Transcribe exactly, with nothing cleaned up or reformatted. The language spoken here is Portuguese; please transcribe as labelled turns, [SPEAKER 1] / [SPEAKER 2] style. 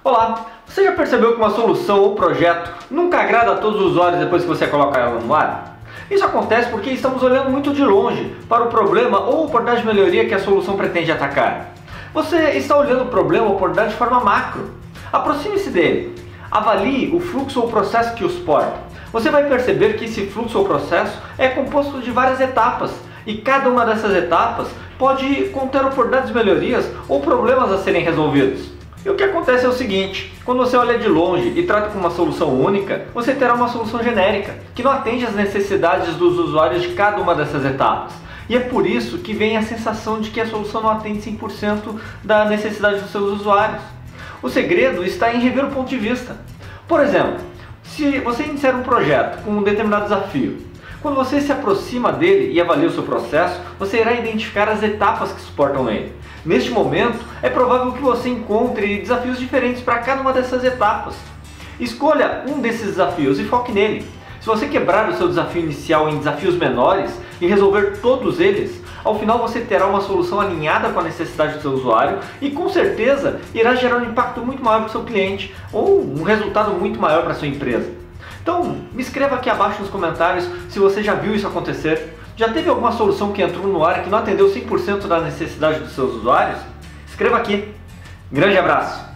[SPEAKER 1] Olá, você já percebeu que uma solução ou projeto nunca agrada a todos os usuários depois que você coloca ela no ar? Isso acontece porque estamos olhando muito de longe para o problema ou oportunidade de melhoria que a solução pretende atacar. Você está olhando o problema ou oportunidade de forma macro. Aproxime-se dele. Avalie o fluxo ou processo que o suporta. Você vai perceber que esse fluxo ou processo é composto de várias etapas e cada uma dessas etapas pode conter oportunidades de melhorias ou problemas a serem resolvidos. E o que acontece é o seguinte: quando você olha de longe e trata com uma solução única, você terá uma solução genérica, que não atende às necessidades dos usuários de cada uma dessas etapas. E é por isso que vem a sensação de que a solução não atende cem por cento da necessidade dos seus usuários. O segredo está em rever o ponto de vista. Por exemplo, se você iniciar um projeto com um determinado desafio, quando você se aproxima dele e avalia o seu processo, você irá identificar as etapas que suportam ele. Neste momento, é provável que você encontre desafios diferentes para cada uma dessas etapas. Escolha um desses desafios e foque nele. Se você quebrar o seu desafio inicial em desafios menores e resolver todos eles, ao final você terá uma solução alinhada com a necessidade do seu usuário e com certeza irá gerar um impacto muito maior para o seu cliente ou um resultado muito maior para a sua empresa. Então, me escreva aqui abaixo nos comentários se você já viu isso acontecer. Já teve alguma solução que entrou no ar que não atendeu cem por cento da necessidade dos seus usuários? Escreva aqui. Grande abraço!